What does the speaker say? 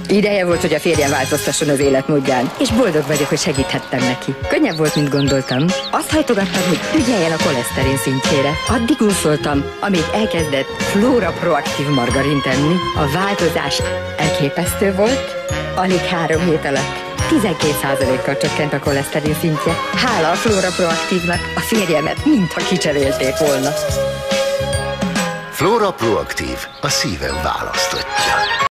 Ideje volt, hogy a férjem változtasson az életmódján, és boldog vagyok, hogy segíthettem neki. Könnyebb volt, mint gondoltam. Azt hajtogattam, hogy ügyeljen a koleszterin szintjére. Addig úszoltam, amíg elkezdett Flora Proaktív margarint enni. A változás elképesztő volt. Alig 3 hét alatt 12%-kal csökkent a koleszterin szintje. Hála a Flora Proaktívnak, a férjemet mintha kicserélték volna. Flora Proaktív, a szívem választotja.